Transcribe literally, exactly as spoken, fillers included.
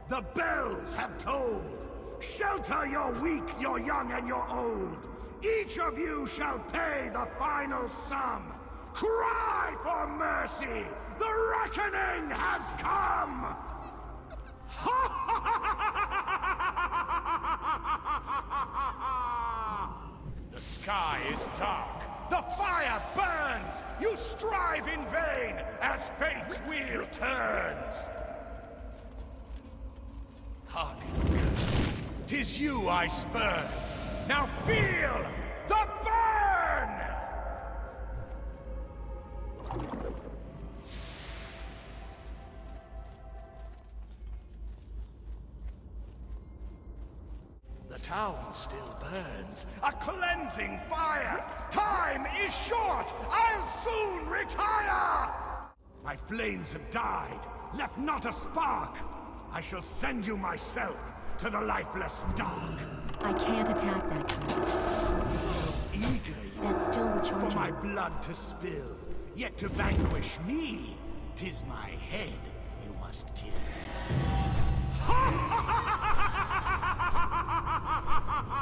The bells have tolled. Shelter your weak, your young, and your old. Each of you shall pay the final sum. Cry for mercy! The reckoning has come! The sky is dark. The fire burns! You strive in vain as fate's wheel turns! Hearken, 'tis you I spurn. Now feel the burn! The town still burns, a cleansing fire. Time is short, I'll soon retire! My flames have died, left not a spark. I shall send you myself to the lifeless dark. I can't attack that kind. So eager you That's still recharging. for my blood to spill. Yet to vanquish me, 'tis my head you must kill.